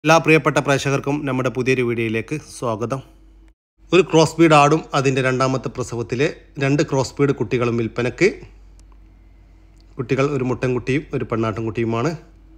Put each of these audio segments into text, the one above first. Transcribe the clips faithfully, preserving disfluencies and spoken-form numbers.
എല്ലാ പ്രിയപ്പെട്ട പ്രേക്ഷകർക്കും നമ്മുടെ പുതിയൊരു വീഡിയോയിലേക്ക് സ്വാഗതം. ഒരു ക്രോസ് ബീഡ് ആടും അതിൻ്റെ രണ്ടാമത്തെ പ്രസവത്തിലെ രണ്ട് ക്രോസ് ബീഡ് കുട്ടികളും വിൽപ്പനയ്ക്ക്. കുട്ടികൾ ഒരു മുട്ടൻകുട്ടിയും ഒരു പെണ്ണാട്ടുംകുട്ടിയുമാണ്.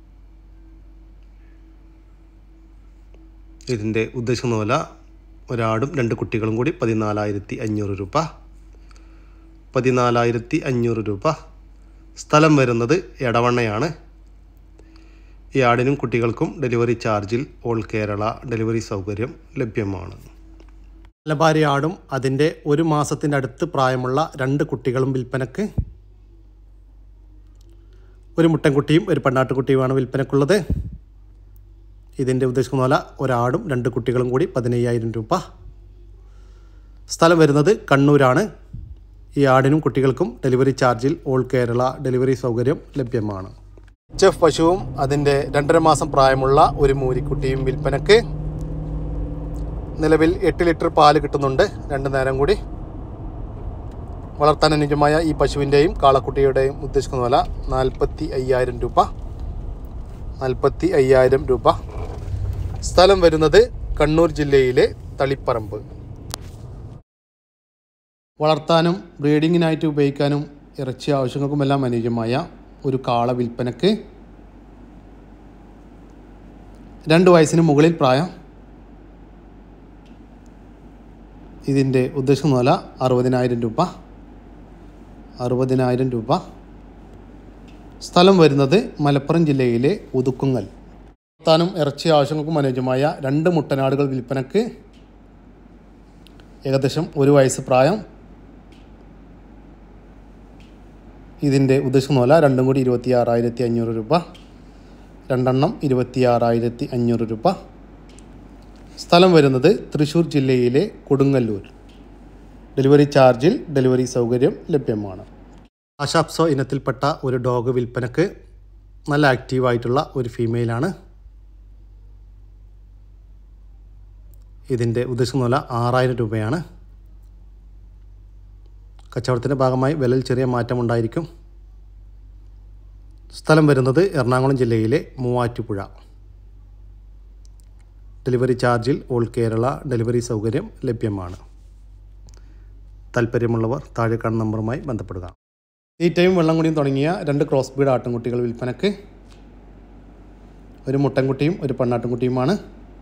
ഇതിൻ്റെ ഉദ്ദേശിക്കുന്ന വില ഒരാടും രണ്ട് കുട്ടികളും കൂടി പതിനാലായിരത്തി അഞ്ഞൂറ് രൂപ. പതിനാലായിരത്തി അഞ്ഞൂറ് രൂപ. സ്ഥലം വരുന്നത് എടവണ്ണയാണ്. ഈ ആടിനും കുട്ടികൾക്കും ഡെലിവറി ചാർജിൽ ഓൾ കേരള ഡെലിവറി സൗകര്യം ലഭ്യമാണ്. മലബാരി ആടും അതിൻ്റെ ഒരു മാസത്തിൻ്റെ അടുത്ത് പ്രായമുള്ള രണ്ട് കുട്ടികളും വിൽപ്പനക്ക്. ഒരു മുട്ടൻകുട്ടിയും ഒരു പെണ്ണാട്ടുകുട്ടിയുമാണ് വിൽപ്പനക്കുള്ളത്. ഇതിൻ്റെ ഉദ്ദേശിക്കുന്ന പോലെ ഒരാടും രണ്ട് കുട്ടികളും കൂടി പതിനയ്യായിരം രൂപ. സ്ഥലം വരുന്നത് കണ്ണൂരാണ്. ഈ ആടിനും കുട്ടികൾക്കും ഡെലിവറി ചാർജിൽ ഓൾ കേരള ഡെലിവറി സൗകര്യം ലഭ്യമാണ്. എച്ച് എഫ് പശുവും അതിൻ്റെ രണ്ടര മാസം പ്രായമുള്ള ഒരു മൂരിക്കുട്ടിയും വിൽപ്പനക്ക്. നിലവിൽ എട്ട് ലിറ്റർ പാല് കിട്ടുന്നുണ്ട് രണ്ട് നേരം കൂടി. വളർത്താൻ അനുയോജ്യമായ ഈ പശുവിൻ്റെയും കാളക്കുട്ടിയുടെയും ഉദ്ദേശിക്കുന്ന വില നാൽപ്പത്തി അയ്യായിരം രൂപ. നാൽപ്പത്തി അയ്യായിരം രൂപ. സ്ഥലം വരുന്നത് കണ്ണൂർ ജില്ലയിലെ തളിപ്പറമ്പ്. വളർത്താനും ബ്രീഡിങ്ങിനായിട്ട് ഉപയോഗിക്കാനും ഇറച്ചി ആവശ്യങ്ങൾക്കുമെല്ലാം അനുയോജ്യമായ ഒരു കാള വിൽപ്പനക്ക്. രണ്ട് വയസ്സിന് മുകളിൽ പ്രായം. ഇതിൻ്റെ ഉദ്ദേശിക്കുന്ന വില അറുപതിനായിരം രൂപ. അറുപതിനായിരം രൂപ. സ്ഥലം വരുന്നത് മലപ്പുറം ജില്ലയിലെ ഉതുക്കുങ്ങൽ. വളർത്താനും ഇറച്ചി ആവശ്യങ്ങൾക്കും അനുയോജ്യമായ രണ്ട് മുട്ടനാടുകൾ വിൽപ്പനക്ക്. ഏകദേശം ഒരു വയസ്സ് പ്രായം. ഇതിൻ്റെ ഉദ്ദേശിക്കുന്ന വില രണ്ടും കൂടി ഇരുപത്തി ആറായിരത്തി അഞ്ഞൂറ് രൂപ. രണ്ടെണ്ണം ഇരുപത്തി ആറായിരത്തി അഞ്ഞൂറ് രൂപ. സ്ഥലം വരുന്നത് തൃശ്ശൂർ ജില്ലയിലെ കൊടുങ്ങല്ലൂർ. ഡെലിവറി ചാർജിൽ ഡെലിവറി സൗകര്യം ലഭ്യമാണ്. ആശാപ്സോ ഇനത്തിൽപ്പെട്ട ഒരു ഡോഗ് വിൽപ്പനക്ക്. നല്ല ആക്റ്റീവായിട്ടുള്ള ഒരു ഫീമെയിലാണ്. ഇതിൻ്റെ ഉദ്ദേശിക്കുന്ന വില ആറായിരം രൂപയാണ്. കച്ചവടത്തിൻ്റെ ഭാഗമായി വിലയിൽ ചെറിയ മാറ്റമുണ്ടായിരിക്കും. സ്ഥലം വരുന്നത് എറണാകുളം ജില്ലയിലെ മൂവാറ്റുപുഴ. ഡെലിവറി ചാർജിൽ ഓൾ കേരള ഡെലിവറി സൗകര്യം ലഭ്യമാണ്. താല്പര്യമുള്ളവർ താഴെ കാണുന്ന നമ്പറുമായി ബന്ധപ്പെടുക. തീറ്റയും വെള്ളം കുടിയും തുടങ്ങിയ രണ്ട് ക്രോസ് ബീഡ് ആട്ടിൻകുട്ടികൾ വിൽപ്പനക്ക്. ഒരു മുട്ടൻകുട്ടിയും ഒരു പെണ്ണാട്ടിൻകുട്ടിയുമാണ്.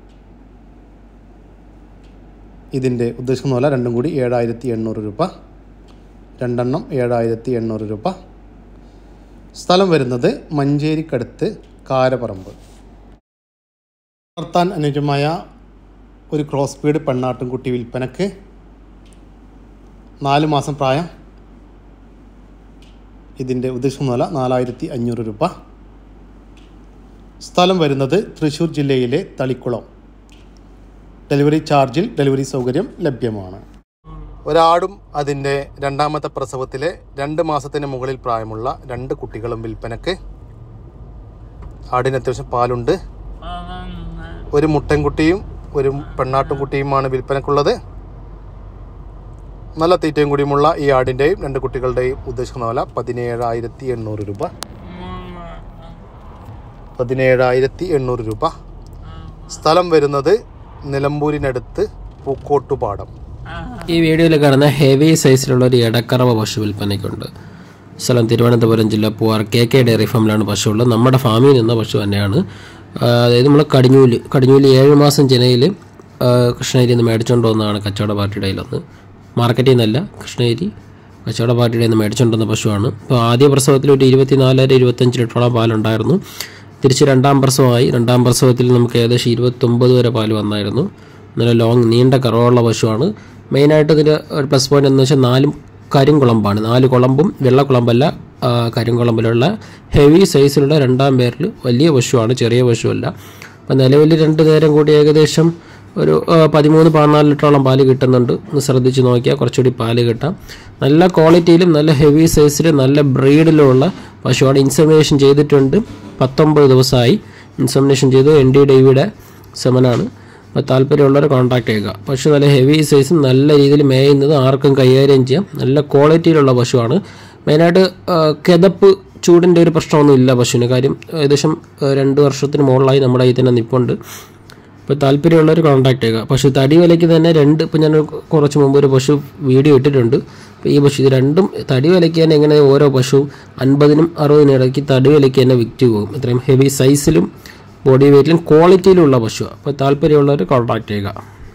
ഇതിൻ്റെ ഉദ്ദേശിക്കുന്ന പോലെ രണ്ടും കൂടി ഏഴായിരത്തി എണ്ണൂറ് രൂപ. രണ്ടെണ്ണം ഏഴായിരത്തി എണ്ണൂറ് രൂപ. സ്ഥലം വരുന്നത് മഞ്ചേരിക്കടുത്ത് കാരപ്പറമ്പ്. വളർത്താൻ അനുയോജ്യമായ ഒരു ക്രോസ് ബീഡ് പെണ്ണാട്ടിൻകുട്ടി വിൽപ്പനക്ക്. നാല് മാസം പ്രായം. ഇതിൻ്റെ ഉദ്ദേശിക്കുന്ന വില നാലായിരത്തി അഞ്ഞൂറ് രൂപ. സ്ഥലം വരുന്നത് തൃശ്ശൂർ ജില്ലയിലെ തളിക്കുളം. ഡെലിവറി ചാർജിൽ ഡെലിവറി സൗകര്യം ലഭ്യമാണ്. ഒരാടും അതിൻ്റെ രണ്ടാമത്തെ പ്രസവത്തിലെ രണ്ട് മാസത്തിന് മുകളിൽ പ്രായമുള്ള രണ്ട് കുട്ടികളും വിൽപ്പനക്ക്. ആടിന് അത്യാവശ്യം പാലുണ്ട്. ഒരു മുട്ടൻകുട്ടിയും ഒരു പെണ്ണാട്ടുംകുട്ടിയുമാണ് വിൽപ്പനക്കുള്ളത്. നല്ല തീറ്റയും കൂടിയുമുള്ള ഈ ആടിൻ്റെയും രണ്ട് കുട്ടികളുടെയും ഉദ്ദേശിക്കുന്ന വില പതിനേഴായിരത്തി എണ്ണൂറ് രൂപ. പതിനേഴായിരത്തി എണ്ണൂറ് രൂപ. സ്ഥലം വരുന്നത് നിലമ്പൂരിനടുത്ത് പൂക്കോട്ടുപാടം. ഈ വീഡിയോയിൽ കാണുന്ന ഹെവി സൈസിലുള്ള ഒരു ഇടക്കറവ പശു വിൽപ്പനയ്ക്കുണ്ട്. സ്ഥലം തിരുവനന്തപുരം ജില്ല പൂവാർ കെ കെ ഡയറി ഫാമിലാണ് പശു ഉള്ളത്. നമ്മുടെ ഫാമിൽ നിന്ന പശു തന്നെയാണ്. അതായത് നമ്മൾ കടിഞ്ഞൂല് കടിഞ്ഞൂല് ഏഴ് മാസം ജനയിൽ കൃഷ്ണഗിരിയിൽ നിന്ന് മേടിച്ചുകൊണ്ട് വന്നതാണ് കച്ചവട പാർട്ടിയുടെ കയ്യിലൊന്ന്. മാർക്കറ്റിൽ നിന്നല്ല, കൃഷ്ണഗിരി കച്ചവട പാർട്ടിയുടെ നിന്ന് മേടിച്ചുകൊണ്ട് വന്ന പശുവാണ്. ഇപ്പോൾ ആദ്യ പ്രസവത്തിൽ ഒരു ഇരുപത്തി നാലര ഇരുപത്തഞ്ച് ലിറ്ററോളം പാലുണ്ടായിരുന്നു. തിരിച്ച് രണ്ടാം പ്രസവമായി. രണ്ടാം പ്രസവത്തിൽ നമുക്ക് ഏകദേശം ഇരുപത്തൊമ്പത് വരെ പാല് വന്നായിരുന്നു. നല്ല ലോങ് നീണ്ട കറവുള്ള പശുവാണ്. മെയിനായിട്ട് ഇതിൻ്റെ ഒരു പ്ലസ് പോയിൻ്റ് എന്ന് വെച്ചാൽ നാലും കരിങ്കുളമ്പാണ്. നാല് കുളമ്പും വെള്ളക്കുളമ്പല്ല, കരിങ്കുളമ്പിലുള്ള ഹെവി സൈസിലുള്ള രണ്ടാം പേരിൽ വലിയ പശുവാണ്, ചെറിയ പശുവല്ല. അപ്പോൾ നിലവിൽ രണ്ട് നേരം കൂടി ഏകദേശം ഒരു പതിമൂന്ന് പതിനാല് ലിറ്ററോളം പാല് കിട്ടുന്നുണ്ട്. ഒന്ന് ശ്രദ്ധിച്ച് നോക്കിയാൽ കുറച്ചുകൂടി പാല് കിട്ടാം. നല്ല ക്വാളിറ്റിയിലും നല്ല ഹെവി സൈസിലും നല്ല ബ്രീഡിലുമുള്ള പശുവാണ്. ഇൻസെമിനേഷൻ ചെയ്തിട്ടുണ്ട്. പത്തൊമ്പത് ദിവസമായി ഇൻസെമിനേഷൻ ചെയ്തു. എൻ ഡി ഡേവിയുടെ സെമനാണ്. അപ്പോൾ താല്പര്യമുള്ളവർ കോൺടാക്ട് ചെയ്യുക. പശു നല്ല ഹെവി സൈസും നല്ല രീതിയിൽ മേയുന്നത് ആർക്കും കൈകാര്യം ചെയ്യാം. നല്ല ക്വാളിറ്റിയിലുള്ള പശുവാണ്. മെയിനായിട്ട് കിതപ്പ് ചൂടിൻ്റെ ഒരു പ്രശ്നമൊന്നും ഇല്ല പശുവിന്. കാര്യം ഏകദേശം രണ്ട് വർഷത്തിന് മുകളിലായി നമ്മുടെ കയ്യിൽ തന്നെ നിൽപ്പുണ്ട്. ഇപ്പോൾ താല്പര്യമുള്ളവർ കോൺടാക്ട് ചെയ്യുക. പശു തടി വിലയ്ക്ക് തന്നെ രണ്ട്, ഇപ്പോൾ ഞാൻ കുറച്ച് മുമ്പ് ഒരു പശു വീഡിയോ ഇട്ടിട്ടുണ്ട്. അപ്പോൾ ഈ പശു ഇത് രണ്ടും തടി വിലയ്ക്ക് തന്നെ എങ്ങനെ ഓരോ പശു അൻപതിനും അറുപതിനും ഇടയ്ക്ക് തടി വിലയ്ക്ക് തന്നെ വിറ്റ് പോകും. ഇത്രയും ഹെവി സൈസിലും ബോഡി വെയ്റ്റിലും ക്വാളിറ്റിയിലുള്ള പശു. അപ്പോൾ താല്പര്യമുള്ളവർ കോൺടാക്ട് ചെയ്യുക.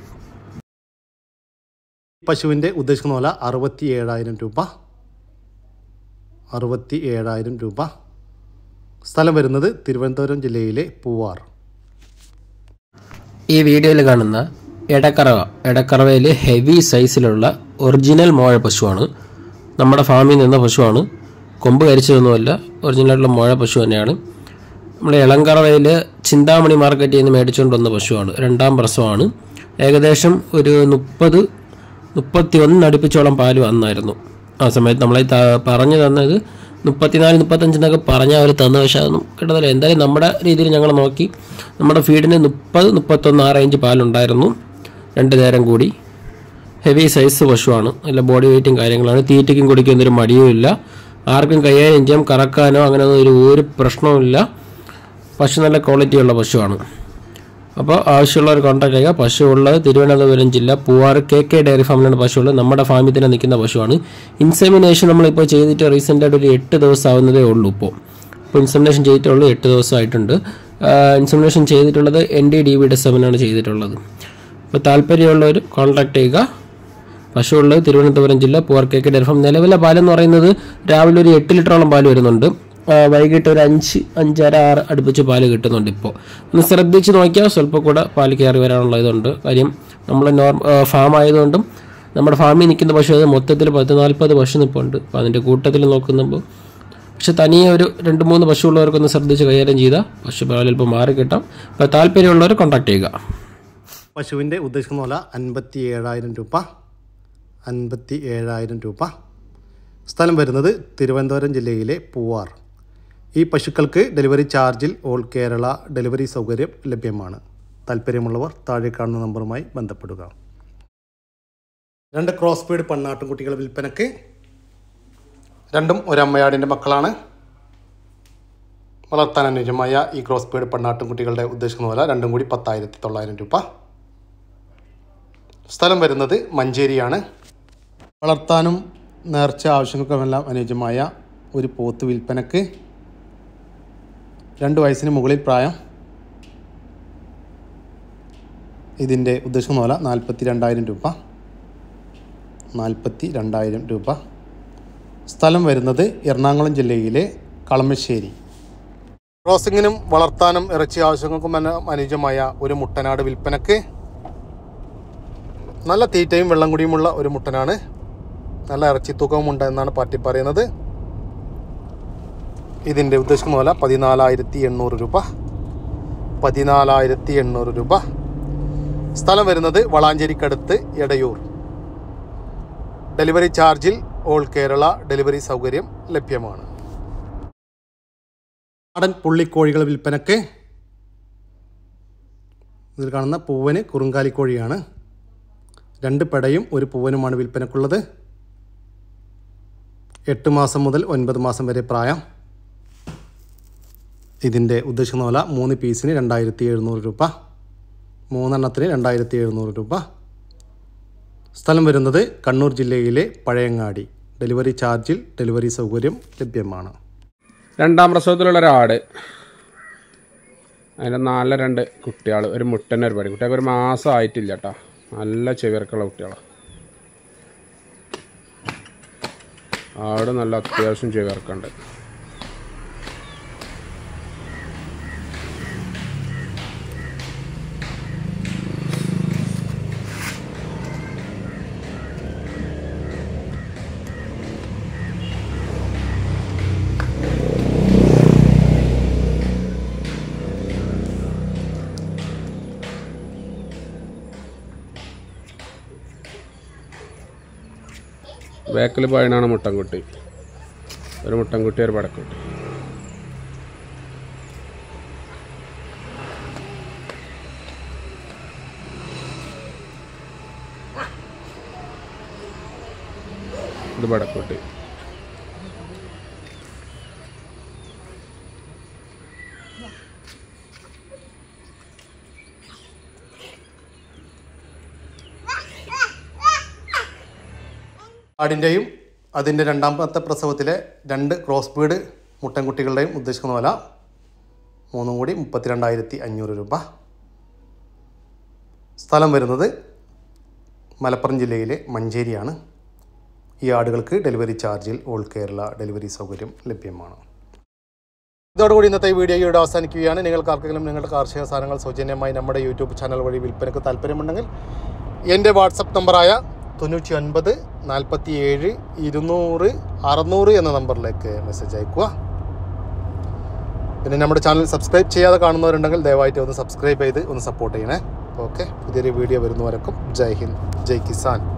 പശുവിൻ്റെ ഉദ്ദേശിക്കുന്ന വില അറുപത്തി ഏഴായിരം രൂപ. അറുപത്തി ഏഴായിരം രൂപ. സ്ഥലം വരുന്നത് തിരുവനന്തപുരം ജില്ലയിലെ പൂവാർ. ഈ വീഡിയോയിൽ കാണുന്ന എടക്കറവ എടക്കറവയിൽ ഹെവി സൈസിലുള്ള ഒറിജിനൽ മോഴ പശുവാണ്. നമ്മുടെ ഫാമിൽ നിന്ന പശുവാണ്. കൊമ്പ് കരിച്ചതൊന്നുമല്ല, ഒറിജിനലായിട്ടുള്ള മോഴ പശു തന്നെയാണ്. നമ്മൾ ഇളങ്കറവയിൽ ചിന്താമണി മാർക്കറ്റിൽ നിന്ന് മേടിച്ചുകൊണ്ട് വന്ന പശുവാണ്. രണ്ടാം പ്രസവമാണ്. ഏകദേശം ഒരു മുപ്പത് മുപ്പത്തി ഒന്ന് അടുപ്പിച്ചോളം പാല് വന്നായിരുന്നു. ആ സമയത്ത് നമ്മളെ പറഞ്ഞു തന്നത് മുപ്പത്തിനാല് മുപ്പത്തഞ്ചെന്നൊക്കെ പറഞ്ഞാൽ അവർ തന്ന, പക്ഷേ അതൊന്നും കിട്ടുന്നില്ല. എന്തായാലും നമ്മുടെ രീതിയിൽ ഞങ്ങൾ നോക്കി നമ്മുടെ ഫീഡിന് മുപ്പത് മുപ്പത്തൊന്ന് ആ റേഞ്ച് പാലുണ്ടായിരുന്നു രണ്ട് നേരം കൂടി. ഹെവി സൈസ് പശുവാണ്. നല്ല ബോഡി വെയ്റ്റും കാര്യങ്ങളാണ്. തീറ്റയ്ക്കും കുടിക്കുന്നൊരു മടിയും ഇല്ല. ആർക്കും കൈകാര്യം ചെയ്യാം, കറക്കാനോ അങ്ങനെ ഒരു ഒരു പ്രശ്നവുമില്ല. പശു നല്ല ക്വാളിറ്റിയുള്ള പശുവാണ്. അപ്പോൾ ആവശ്യമുള്ളവർ കോൺടാക്ട് ചെയ്യുക. പശു ഉള്ളത് തിരുവനന്തപുരം ജില്ല പൂവാർ കെ കെ ഡയറി ഫാമിലാണ് പശു ഉള്ളത്. നമ്മുടെ ഫാമിൽ തന്നെ നിൽക്കുന്ന പശുവാണ്. ഇൻസെമിനേഷൻ നമ്മളിപ്പോൾ ചെയ്തിട്ട് റീസെൻ്റായിട്ട് ഒരു എട്ട് ദിവസം ആവുന്നതേ ഉള്ളൂ. ഇപ്പോൾ ഇപ്പോൾ ഇൻസെമിനേഷൻ ചെയ്തിട്ടുള്ളൂ, എട്ട് ദിവസമായിട്ടുണ്ട്. ഇൻസെമിനേഷൻ ചെയ്തിട്ടുള്ളത് എൻ ഡി ഡി വിയുടെ സെവനാണ് ചെയ്തിട്ടുള്ളത്. അപ്പോൾ താല്പര്യമുള്ളവർ കോൺടാക്ട് ചെയ്യുക. പശു ഉള്ളത് തിരുവനന്തപുരം ജില്ല Poovar K K dairy farm. നിലവിലെ പാലെന്ന് പറയുന്നത് രാവിലെ ഒരു എട്ട് ലിറ്ററോളം പാല് വരുന്നുണ്ട്. വൈകിട്ട് ഒരു അഞ്ച് അഞ്ചര ആറ് അടുപ്പിച്ച് പാല് കിട്ടുന്നുണ്ട്. ഇപ്പോൾ ഒന്ന് ശ്രദ്ധിച്ച് നോക്കിയാൽ സ്വല്പം കൂടെ പാല് കയറി വരാനുള്ള ഇതുണ്ട്. കാര്യം നമ്മൾ നോർമ ഫാം ആയതുകൊണ്ടും നമ്മുടെ ഫാമിൽ നിൽക്കുന്ന പശു അത് മൊത്തത്തിൽ പത്ത് നാൽപ്പത് പശു നിൽപ്പുണ്ട്. അപ്പോൾ അതിൻ്റെ കൂട്ടത്തിൽ നോക്കുമ്പോൾ പക്ഷെ തനിയെ ഒരു രണ്ട് മൂന്ന് പശു ഉള്ളവർക്കൊന്ന് ശ്രദ്ധിച്ച് കൈകാര്യം ചെയ്താൽ പശു പാൽ ചിലപ്പോൾ മാറി കിട്ടാം. അപ്പോൾ താല്പര്യമുള്ളവർ കോൺടാക്ട് ചെയ്യുക. പശുവിൻ്റെ ഉദ്ദേശിക്കുന്ന വില അൻപത്തി ഏഴായിരം രൂപ. അൻപത്തി ഏഴായിരം രൂപ. സ്ഥലം വരുന്നത് തിരുവനന്തപുരം ജില്ലയിലെ പൂവാർ. ഈ പശുക്കൾക്ക് ഡെലിവറി ചാർജിൽ ഓൾ കേരള ഡെലിവറി സൗകര്യം ലഭ്യമാണ്. താല്പര്യമുള്ളവർ താഴെ കാണുന്ന നമ്പറുമായി ബന്ധപ്പെടുക. രണ്ട് ക്രോസ് ബീഡ് പെണ്ണാട്ടുംകുട്ടികൾ വിൽപ്പനയ്ക്ക്. രണ്ടും ഒരമ്മയാടിൻ്റെ മക്കളാണ്. വളർത്താൻ അനുയോജ്യമായ ഈ ക്രോസ് ബീഡ് പെണ്ണാട്ടുംകുട്ടികളുടെ ഉദ്ദേശിക്കുന്ന വില രണ്ടും കൂടി പത്തായിരത്തി തൊള്ളായിരം രൂപ. സ്ഥലം വരുന്നത് മഞ്ചേരിയാണ്. വളർത്താനും നേർച്ച ആവശ്യങ്ങൾക്കുമെല്ലാം അനുയോജ്യമായ ഒരു പോത്ത് വിൽപ്പനയ്ക്ക്. രണ്ട് വയസ്സിന് മുകളിൽ പ്രായം. ഇതിൻ്റെ ഉദ്ദേശിക്കുന്ന വില നാൽപ്പത്തി രണ്ടായിരം രൂപ. നാൽപ്പത്തി രണ്ടായിരം രൂപ. സ്ഥലം വരുന്നത് എറണാകുളം ജില്ലയിലെ കളമശ്ശേരി. ക്രോസിങ്ങിനും വളർത്താനും ഇറച്ചി ആവശ്യങ്ങൾക്കും അനുയോജ്യമായ ഒരു മുട്ടനാട് വിൽപ്പനയ്ക്ക്. നല്ല തീറ്റയും വെള്ളം കുടിയുമുള്ള ഒരു മുട്ടനാണ്. നല്ല ഇറച്ചി തൂക്കവുമുണ്ട് എന്നാണ് പാർട്ടി പറയുന്നത്. ഇതിൻ്റെ ഉദ്ദേശിക്കുന്ന വില പതിനാലായിരത്തി എണ്ണൂറ് രൂപ. പതിനാലായിരത്തി എണ്ണൂറ് രൂപ. സ്ഥലം വരുന്നത് വളാഞ്ചേരിക്കടുത്ത് എടയൂർ. ഡെലിവറി ചാർജിൽ ഓൾ കേരള ഡെലിവറി സൗകര്യം ലഭ്യമാണ്. നാടൻ പുള്ളിക്കോഴികൾ വിൽപ്പനയ്ക്ക്. ഇതിൽ കാണുന്ന പൂവന് കുറുങ്കാലിക്കോഴിയാണ്. രണ്ട് പെടയും ഒരു പൂവനുമാണ് വിൽപ്പനക്കുള്ളത്. എട്ട് മാസം മുതൽ ഒൻപത് മാസം വരെ പ്രായം. ഇതിൻ്റെ ഉദ്ദേശിക്കുന്ന വില മൂന്ന് പീസിന് രണ്ടായിരത്തി എഴുന്നൂറ് രൂപ. മൂന്നെണ്ണത്തിന് രണ്ടായിരത്തി എഴുന്നൂറ് രൂപ. സ്ഥലം വരുന്നത് കണ്ണൂർ ജില്ലയിലെ പഴയങ്ങാടി. ഡെലിവറി ചാർജിൽ ഡെലിവറി സൗകര്യം ലഭ്യമാണ്. രണ്ടാം പ്രസവത്തിലുള്ള ഒരാട്, അതിൻ്റെ നാല് രണ്ട് കുട്ടികൾ, ഒരു മുട്ടൻ്റെ ഒരു പടി. കുട്ടികൾക്ക് ഒരു മാസം ആയിട്ടില്ല കേട്ടോ. നല്ല ചെവിയർക്കുള്ള കുട്ടികളാണ്. ആട് നല്ല അത്യാവശ്യം ചെവിയർക്കുണ്ട്. ബാക്കിൽ പയനാണ് മുട്ടൻകുട്ടി. ഒരു മുട്ടൻകുട്ടി ഒരു പടക്കുട്ടി. ഇത് പടക്കുട്ടി. ആടിൻ്റെയും അതിൻ്റെ രണ്ടാമത്തെ പ്രസവത്തിലെ രണ്ട് ക്രോസ് ബീഡ് മുട്ടൻകുട്ടികളുടെയും ഉദ്ദേശിക്കുന്ന വില മൂന്നും കൂടി മുപ്പത്തിരണ്ടായിരത്തി അഞ്ഞൂറ് രൂപ. സ്ഥലം വരുന്നത് മലപ്പുറം ജില്ലയിലെ മഞ്ചേരിയാണ്. ഈ ആടുകൾക്ക് ഡെലിവറി ചാർജിൽ ഓൾ കേരള ഡെലിവറി സൗകര്യം ലഭ്യമാണ്. ഇതോടുകൂടി ഇന്നത്തെ വീഡിയോ ഇവിടെ അവസാനിക്കുകയാണ്. നിങ്ങൾക്ക് ആർക്കെങ്കിലും നിങ്ങളുടെ കാർഷിക സാധനങ്ങൾ സൗജന്യമായി നമ്മുടെ യൂട്യൂബ് ചാനൽ വഴി വിൽപ്പനയ്ക്ക് താല്പര്യമുണ്ടെങ്കിൽ എൻ്റെ വാട്സപ്പ് നമ്പറായ തൊണ്ണൂറ്റി ഒൻപത് നാൽപ്പത്തി ഏഴ് ഇരുന്നൂറ് അറുന്നൂറ് എന്ന നമ്പറിലേക്ക് മെസ്സേജ് അയക്കുക. പിന്നെ നമ്മുടെ ചാനൽ സബ്സ്ക്രൈബ് ചെയ്യാതെ കാണുന്നവരുണ്ടെങ്കിൽ ദയവായിട്ട് ഒന്ന് സബ്സ്ക്രൈബ് ചെയ്ത് ഒന്ന് സപ്പോർട്ട് ചെയ്യണേ. ഓക്കെ, പുതിയൊരു വീഡിയോ വരുന്നവരൊക്കെ ജയ് ഹിന്ദ്, ജയ് കിസാൻ.